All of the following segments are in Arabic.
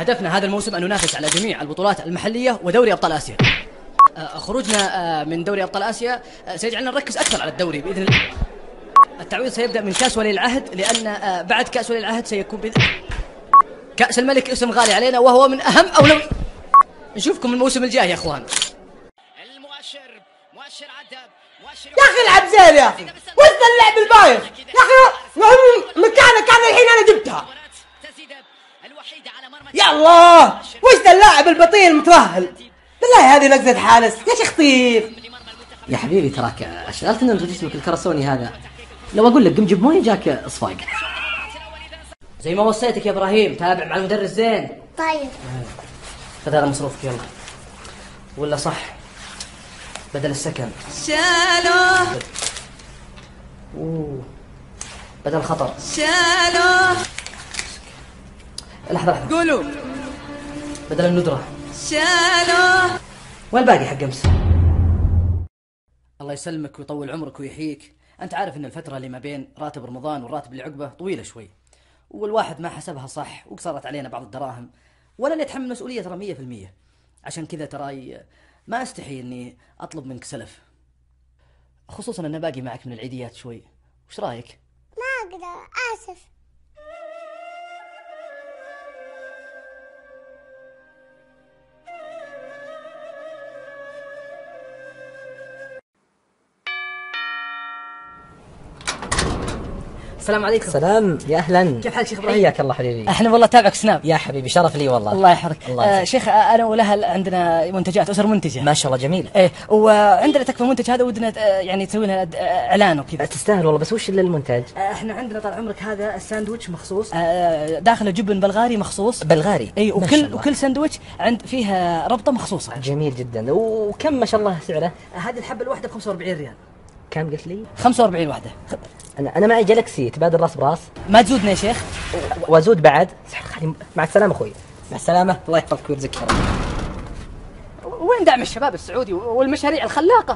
هدفنا هذا الموسم أن ننافس على جميع البطولات المحلية ودوري أبطال آسيا. خروجنا من دوري أبطال آسيا سيجعلنا نركز أكثر على الدوري بإذن الله. التعويض سيبدأ من كأس ولي العهد، لأن بعد كأس ولي العهد سيكون كأس الملك، اسم غالي علينا وهو من أهم أولويات. نشوفكم الموسم الجاي يا أخوان. مؤشر عدى، يا أخي العب زين يا أخي، وش اللعب البايخ يا أخي؟ مكانك أنا الحين أنا جبتها. يا الله، وش اللاعب البطيء المتوهل؟ بالله هذه نقزة حارس يا شيخ طيب. يا حبيبي تراك اشغلتنا انت جسمك الكرسوني هذا. لو اقول لك قم جيب مويه جاك اصفاق. زي ما وصيتك يا ابراهيم، تابع مع المدرس زين. طيب خذ هذا مصروفك يلا. ولا صح بدل السكن شالوه. بدل الخطر شالوه. لحظة قولوا بدل الندرة شالوه. وين الباقي حق امس؟ الله يسلمك ويطول عمرك ويحييك. انت عارف ان الفترة اللي ما بين راتب رمضان والراتب اللي عقبه طويلة شوي، والواحد ما حسبها صح وقصرت علينا بعض الدراهم، ولا نتحمل مسؤولية ترى 100%. عشان كذا تراي ما استحي اني اطلب منك سلف، خصوصا انه باقي معك من العيديات شوي. وش رايك؟ ما أقدر، آسف. السلام عليكم. سلام، يا اهلا. كيف حالك شيخ ابراهيم؟ حياك الله حبيبي. احنا والله تابعك سناب. يا حبيبي شرف لي والله. الله يحفظك. الله شيخ انا ولها عندنا منتجات، اسر منتجه ما شاء الله جميل. ايه، وعندنا تكفى منتج هذا ودنا يعني تسوي لنا اعلان وكذا. تستاهل والله، بس وش اللي المنتج؟ احنا عندنا طال عمرك هذا الساندويتش مخصوص، داخله جبن بلغاري مخصوص. بلغاري؟ اي، وكل ساندويتش عند فيها ربطه مخصوصه. جميل جدا. وكم ما شاء الله سعره؟ هذه الحبه الواحده ب 45 ريال. كم قلت لي؟ 45 واحده. انا معي جالكسي، تبادل راس براس. ما تزودنا يا شيخ؟ وازود بعد. مع السلامه اخوي. مع السلامه، الله يحفظك ويرزقك. وين دعم الشباب السعودي والمشاريع الخلاقه؟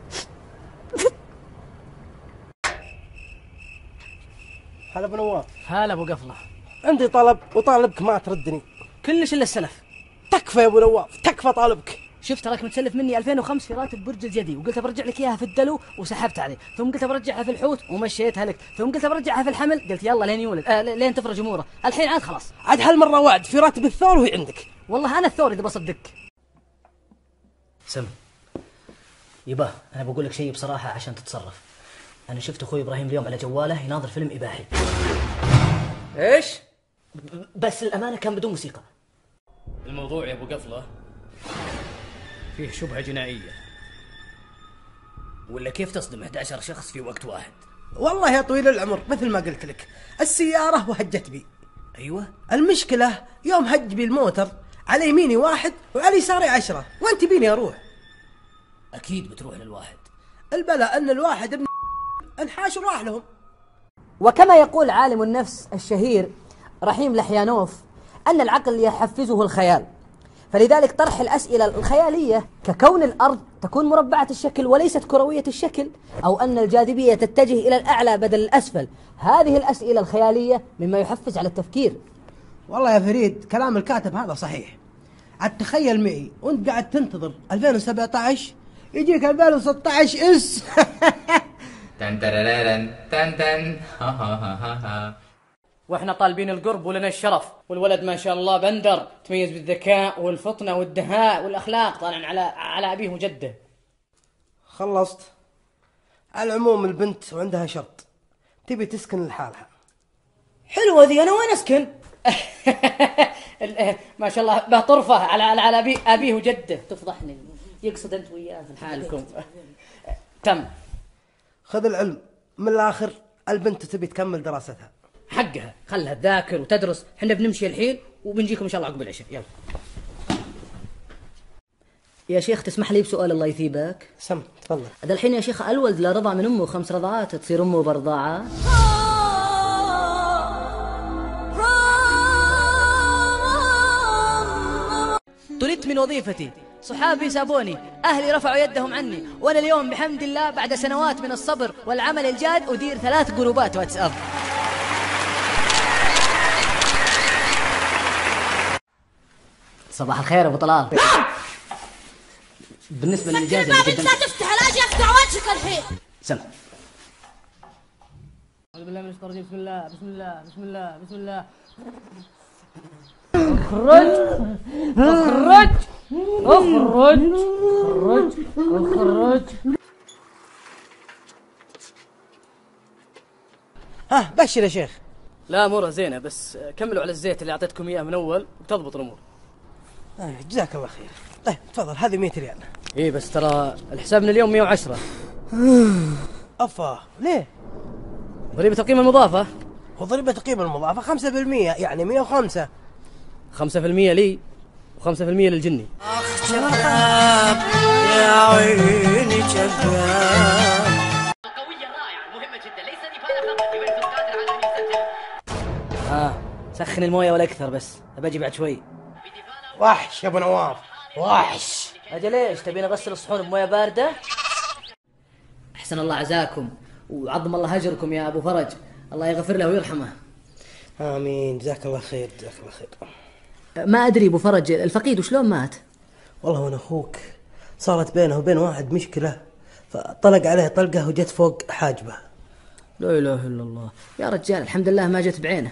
هلا ابو نواف. هلا ابو قفله. عندي طلب وطالبك ما تردني. كلش الا السلف. تكفى يا ابو نواف، تكفى طالبك. شفت تراك متسلف مني 2005 في راتب برج الجدي، وقلت برجع لك اياها في الدلو وسحبت عليه، ثم قلت برجعها في الحوت ومشيتها لك، ثم قلت برجعها في الحمل، قلت يلا لين يولد لين تفرج اموره، الحين عاد خلاص. عاد هالمره وعد في راتب الثور وهي عندك. والله انا الثور اذا بصدقك. سم يبا، انا بقول لك شيء بصراحه عشان تتصرف. انا شفت اخوي ابراهيم اليوم على جواله يناظر فيلم اباحي. ايش؟ بس الامانه كان بدون موسيقى. الموضوع يا ابو قفله فيه شبهة جنائية. ولا كيف تصدم 11 شخص في وقت واحد؟ والله يا طويل العمر مثل ما قلت لك، السيارة وهجت بي. ايوه، المشكلة يوم هج بي الموتر، على يميني واحد وعلى يساري 10، وانت بيني اروح. اكيد بتروح للواحد. البلاء ان الواحد ابن انحاش وراح لهم. وكما يقول عالم النفس الشهير رحيم لحيانوف أن العقل يحفزه الخيال، فلذلك طرح الأسئلة الخيالية ككون الأرض تكون مربعة الشكل وليست كروية الشكل، أو أن الجاذبية تتجه إلى الأعلى بدل الأسفل، هذه الأسئلة الخيالية مما يحفز على التفكير. والله يا فريد كلام الكاتب هذا صحيح. عاد تخيل معي وانت قاعد تنتظر 2017 يجيك 2016 اس تن ترررن تن تن ها ها ها ها. واحنا طالبين القرب ولنا الشرف، والولد ما شاء الله بندر، تميز بالذكاء والفطنه والدهاء والاخلاق، طالع على ابيه وجده. خلصت. على العموم البنت وعندها شرط، تبي تسكن لحالها. حلوه ذي، انا وين اسكن؟ ما شاء الله به طرفه على ابيه وجده. تفضحني، يقصد انت وياه في حالكم. تم. خذ العلم من الاخر، البنت تبي تكمل دراستها. حقها، خلها تذاكر وتدرس، احنا بنمشي الحين وبنجيكم ان شاء الله عقب العشاء. يلا يا شيخ، تسمح لي بسؤال الله يثيبك؟ سم تفضل. هذا الحين يا شيخ الولد لا رضع من امه 5 رضعات تصير امه برضاعه؟ طردت من وظيفتي، صحابي سابوني، أهلي رفعوا يدهم عني، وأنا اليوم بحمد الله بعد سنوات من الصبر والعمل الجاد أدير 3 جروبات واتساب. صباح الخير يا ابو طلال. بالنسبه للاجازه اللي قدمت لا تفتح الاجي افتح وجهك الحين. سم. أعوذ بالله من الشيطان الرجيم. بسم الله بسم الله بسم الله بسم الله. اخرج اخرج اخرج اخرج اخرج. ها بشر يا شيخ. لا امورها زينه، بس كملوا على الزيت اللي اعطيتكم اياه من اول وتضبط الامور. جزاك الله خير. طيب تفضل هذه 100 ريال. ايه بس ترى الحساب من اليوم 110. افا ليه؟ ضريبه القيمه المضافه. وضريبة القيمة المضافة 5%، يعني 105. 5% لي و5% للجني. يا عيني شباب. قوية رائعة مهمة جدا، ليس دفاع فقط، يوفنتوس قادر على أن يسجل. سخن المويه ولا اكثر، بس ابى بعد شوي. وحش يا ابو نواف وحش. اجل ايش تبين اغسل الصحون بمويه بارده؟ أحسن الله عزاكم وعظم الله أجركم يا أبو فرج، الله يغفر له ويرحمه. امين. جزاك الله خير جزاك الله خير. ما أدري أبو فرج الفقيد وشلون مات؟ والله وانا اخوك صارت بينه وبين واحد مشكلة، فطلق عليه طلقة وجت فوق حاجبه. لا إله إلا الله يا رجال، الحمد لله ما جت بعينه.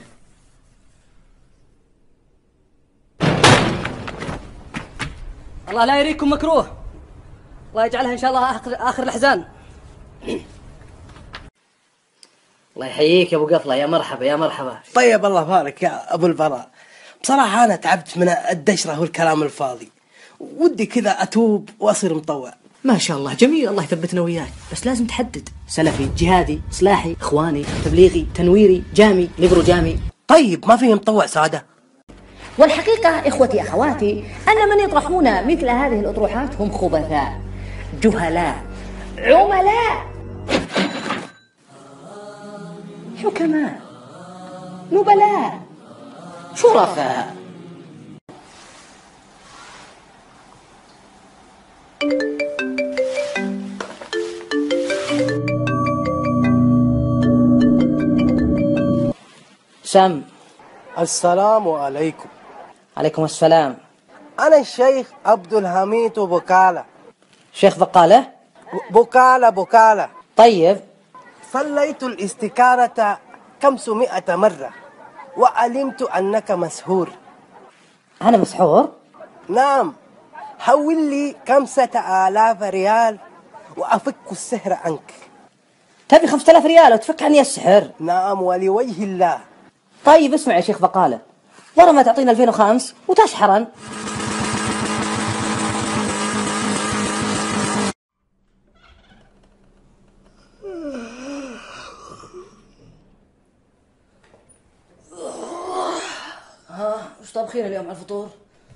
الله لا يريكم مكروه، الله يجعلها إن شاء الله آخر الأحزان. الله يحييك يا أبو قفلة، يا مرحبا يا مرحبا. طيب الله بارك يا ابو البراء. بصراحة انا تعبت من الدشرة والكلام الفاضي، ودي كذا اتوب واصير مطوع. ما شاء الله جميل، الله يثبتنا وياك، بس لازم تحدد سلفي، جهادي، إصلاحي، إخواني، تبليغي، تنويري، جامي، ليبرو جامي. طيب ما فيه مطوع سادة؟ والحقيقة إخوتي أخواتي أن من يطرحون مثل هذه الأطروحات هم خبثاء، جهلاء، عملاء، حكماء، نبلاء، شرفاء. سم. السلام عليكم. عليكم السلام. انا الشيخ عبد الحميد بوكالة. شيخ بقالة؟ بوكالة. طيب. صليت الاستكارة 500 مرة وعلمت أنك مسحور. أنا مسحور؟ نعم. حول لي 5000 ريال وأفك السحر عنك. تبي 5000 ريال وتفك عني السحر؟ نعم ولوجه الله. طيب اسمع يا شيخ بقالة، ورا ما تعطينا 2005 وتشحرا. وش طابخين اليوم على الفطور؟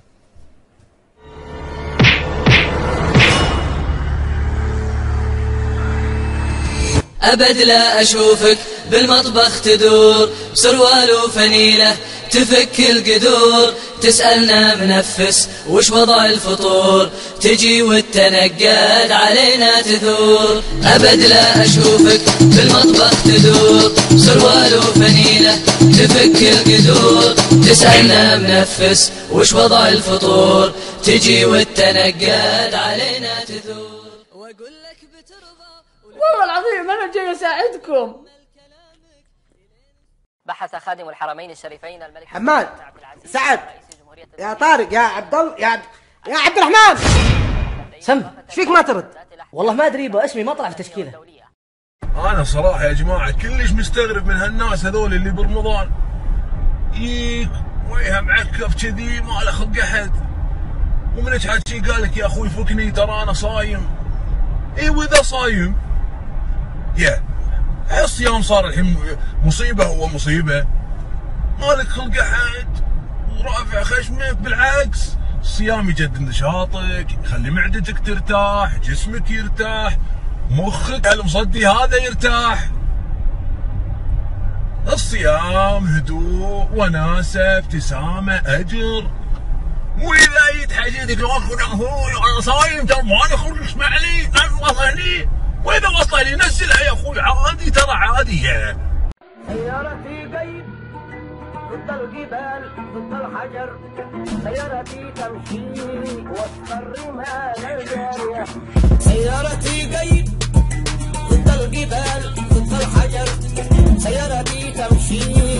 أبد لا أشوفك بالمطبخ تدور، سروال وفنيلة تفك القدور، تسألنا منفس وش وضع الفطور، تجي والتنقد علينا تثور. أبد لا أشوفك بالمطبخ تدور، سروال وفنيلة تفك القدور، تسألنا منفس وش وضع الفطور، تجي والتنقد علينا تثور. وأقول لك بترضى والله العظيم أنا جاي أساعدكم. بحث خادم الحرمين الشريفين الملك حماد، سعد، يا طارق، يا عبد الله، يا عبد الرحمن. سم. ايش فيك ما ترد؟ والله ما أدري اسمي ما طلع في التشكيلة. أنا صراحة يا جماعة كلش مستغرب من هالناس هذول اللي برمضان ييك وجهه معكف كذي ما له خلق أحد، ومن حكي قال لك يا أخوي فكني ترى أنا صايم. إي وإذا صايم يا الصيام صار الحين مصيبة، هو مصيبة مالك خلق أحد ورافع خشمك. بالعكس الصيام يجدد نشاطك، يخلي معدتك ترتاح، جسمك يرتاح، مخك المصدي هذا يرتاح. الصيام هدوء وناسة ابتسامة أجر. وإذا يتحجدك لو أنا صايم ترى مالي خلق اسمعني نوصل هني، وإذا وصل لي نزلها يا أخوي عادي، ترى عادي. سيارتي قيد ضد الجبال ضد الحجر، سيارتي تمشي وسط الرمال الجارية. سيارتي جاي ضد الجبال ضد الحجر، سيارتي تمشي